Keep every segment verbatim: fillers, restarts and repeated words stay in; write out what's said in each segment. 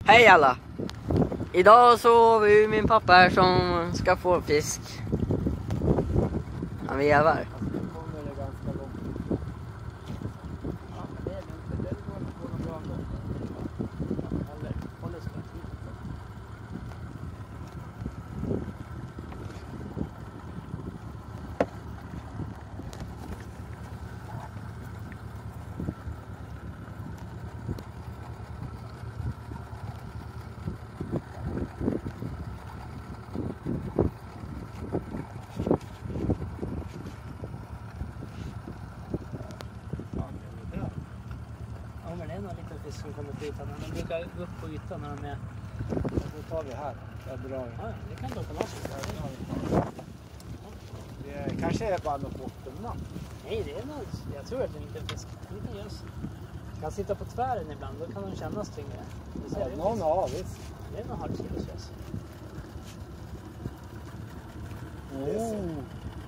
Hej alla! Idag så har vi min pappa här som ska få fisk. Han vevar. Det är någon liten fisk som kommer till ytan. De brukar gå upp på ytan när de är... Då tar vi här. Jag drar. Ja, det kan låta något. Det kanske är bara något bottennapp. Nej, det är något. Jag tror att det är en liten fisk. En liten gös. Kan sitta på tvären ibland. Då kan de kännas tyngre. Ja, någon har visst. Det är någon halv kilos gös. Oh.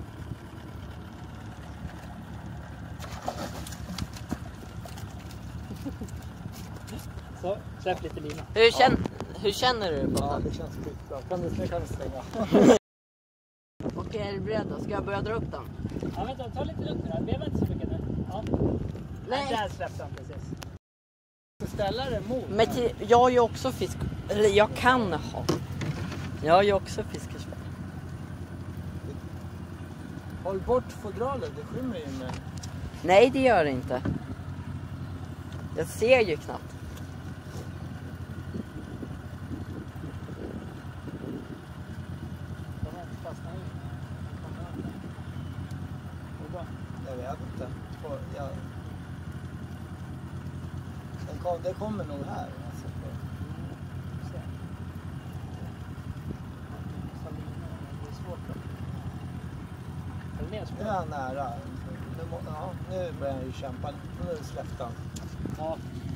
Så, släpp lite lina. Hur, känn, hur känner du pappa? Ja, det känns skitbra. Kan du, nu kan du stänga. Okej, är du beredd då? Ska jag börja dra upp den? Ja, vänta, ta lite lugnt här. Veva inte så mycket nu. Ja. Nej. Där släppte han precis. Ställa det mot. Men till, jag har ju också fisk... Eller jag kan ha. Jag har ju också fiskespö. Håll bort fodralet, det skymmer ju med. Nej, det gör det inte. Jag ser ju knappt. Jag vet inte. Jag... Den kom, det kommer nog här. Alltså. Nu är han nära. Nu, må, ja, nu börjar han ju kämpa. Nu släppte han. Ja.